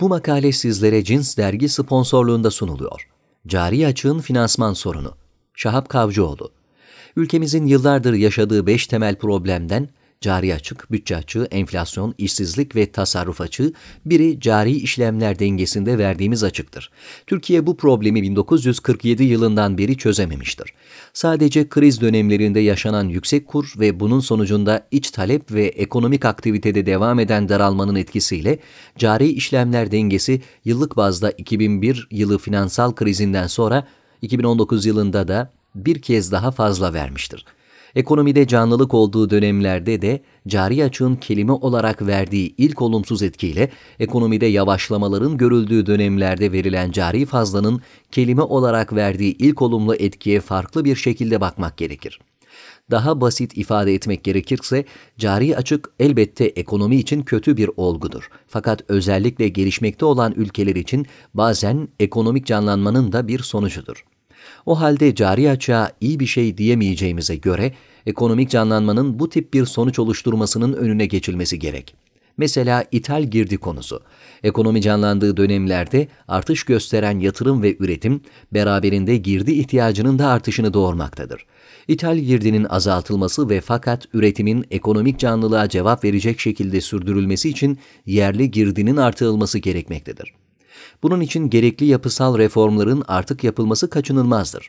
Bu makale sizlere Cins Dergi sponsorluğunda sunuluyor. Cari açığın finansman sorunu. Şahap Kavcıoğlu. Ülkemizin yıllardır yaşadığı 5 temel problemden cari açık, bütçe açığı, enflasyon, işsizlik ve tasarruf açığı, biri cari işlemler dengesinde verdiğimiz açıktır. Türkiye bu problemi 1947 yılından beri çözememiştir. Sadece kriz dönemlerinde yaşanan yüksek kur ve bunun sonucunda iç talep ve ekonomik aktivitede devam eden daralmanın etkisiyle cari işlemler dengesi yıllık bazda 2001 yılı finansal krizinden sonra 2019 yılında da bir kez daha fazla vermiştir. Ekonomide canlılık olduğu dönemlerde de cari açığın kelime olarak verdiği ilk olumsuz etkiyle ekonomide yavaşlamaların görüldüğü dönemlerde verilen cari fazlanın kelime olarak verdiği ilk olumlu etkiye farklı bir şekilde bakmak gerekir. Daha basit ifade etmek gerekirse, cari açık elbette ekonomi için kötü bir olgudur. Fakat özellikle gelişmekte olan ülkeler için bazen ekonomik canlanmanın da bir sonucudur. O halde cari açığa iyi bir şey diyemeyeceğimize göre, ekonomik canlanmanın bu tip bir sonuç oluşturmasının önüne geçilmesi gerek. Mesela ithal girdi konusu. Ekonomi canlandığı dönemlerde artış gösteren yatırım ve üretim, beraberinde girdi ihtiyacının da artışını doğurmaktadır. İthal girdinin azaltılması ve fakat üretimin ekonomik canlılığa cevap verecek şekilde sürdürülmesi için yerli girdinin artırılması gerekmektedir. Bunun için gerekli yapısal reformların artık yapılması kaçınılmazdır.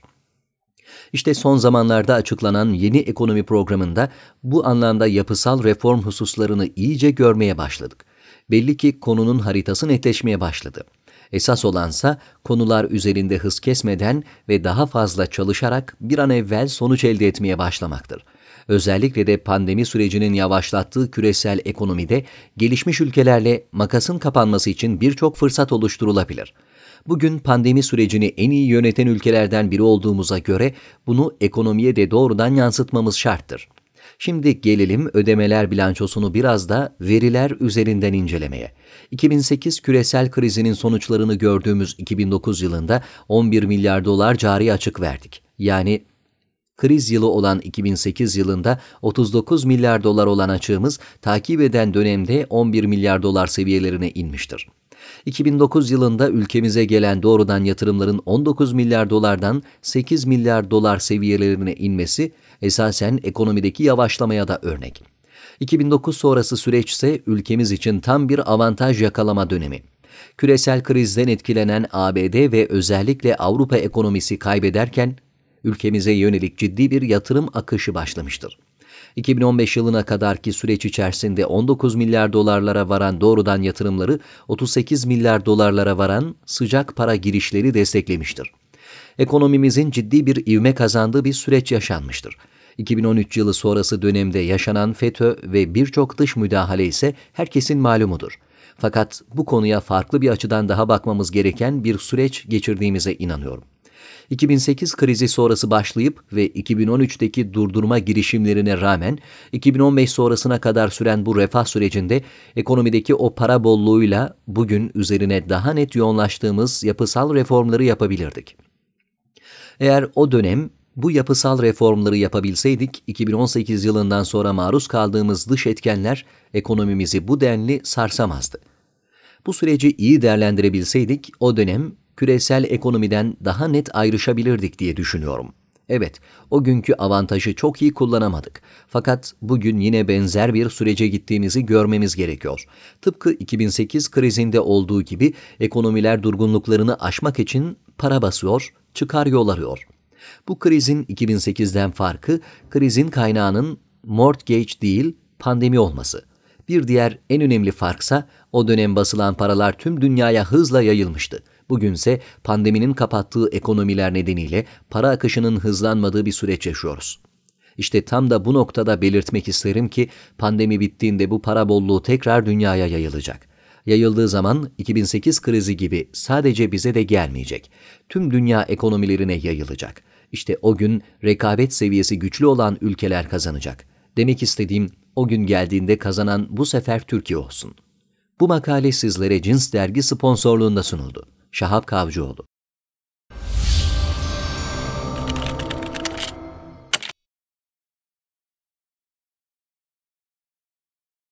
İşte son zamanlarda açıklanan yeni ekonomi programında bu anlamda yapısal reform hususlarını iyice görmeye başladık. Belli ki konunun haritası netleşmeye başladı. Esas olansa konular üzerinde hız kesmeden ve daha fazla çalışarak bir an evvel sonuç elde etmeye başlamaktır. Özellikle de pandemi sürecinin yavaşlattığı küresel ekonomide gelişmiş ülkelerle makasın kapanması için birçok fırsat oluşturulabilir. Bugün pandemi sürecini en iyi yöneten ülkelerden biri olduğumuza göre bunu ekonomiye de doğrudan yansıtmamız şarttır. Şimdi gelelim ödemeler bilançosunu biraz da veriler üzerinden incelemeye. 2008 küresel krizinin sonuçlarını gördüğümüz 2009 yılında 11 milyar dolar cari açık verdik. Yani kriz yılı olan 2008 yılında 39 milyar dolar olan açığımız takip eden dönemde 11 milyar dolar seviyelerine inmiştir. 2009 yılında ülkemize gelen doğrudan yatırımların 19 milyar dolardan 8 milyar dolar seviyelerine inmesi esasen ekonomideki yavaşlamaya da örnek. 2009 sonrası süreç ise ülkemiz için tam bir avantaj yakalama dönemi. Küresel krizden etkilenen ABD ve özellikle Avrupa ekonomisi kaybederken ülkemize yönelik ciddi bir yatırım akışı başlamıştır. 2015 yılına kadarki süreç içerisinde 19 milyar dolarlara varan doğrudan yatırımları 38 milyar dolarlara varan sıcak para girişleri desteklemiştir. Ekonomimizin ciddi bir ivme kazandığı bir süreç yaşanmıştır. 2013 yılı sonrası dönemde yaşanan FETÖ ve birçok dış müdahale ise herkesin malumudur. Fakat bu konuya farklı bir açıdan daha bakmamız gereken bir süreç geçirdiğimize inanıyorum. 2008 krizi sonrası başlayıp ve 2013'teki durdurma girişimlerine rağmen 2015 sonrasına kadar süren bu refah sürecinde ekonomideki o para bolluğuyla bugün üzerine daha net yoğunlaştığımız yapısal reformları yapabilirdik. Eğer o dönem bu yapısal reformları yapabilseydik 2018 yılından sonra maruz kaldığımız dış etkenler ekonomimizi bu denli sarsamazdı. Bu süreci iyi değerlendirebilseydik o dönem küresel ekonomiden daha net ayrışabilirdik diye düşünüyorum. Evet, o günkü avantajı çok iyi kullanamadık. Fakat bugün yine benzer bir sürece gittiğimizi görmemiz gerekiyor. Tıpkı 2008 krizinde olduğu gibi ekonomiler durgunluklarını aşmak için para basıyor, çıkar yol arıyor. Bu krizin 2008'den farkı, krizin kaynağının mortgage değil, pandemi olması. Bir diğer en önemli farksa o dönem basılan paralar tüm dünyaya hızla yayılmıştı. Bugünse pandeminin kapattığı ekonomiler nedeniyle para akışının hızlanmadığı bir süreç yaşıyoruz. İşte tam da bu noktada belirtmek isterim ki pandemi bittiğinde bu para bolluğu tekrar dünyaya yayılacak. Yayıldığı zaman 2008 krizi gibi sadece bize de gelmeyecek. Tüm dünya ekonomilerine yayılacak. İşte o gün rekabet seviyesi güçlü olan ülkeler kazanacak. Demek istediğim o gün geldiğinde kazanan bu sefer Türkiye olsun. Bu makale sizlere Cins Dergi sponsorluğunda sunuldu. Şahap Kavcıoğlu.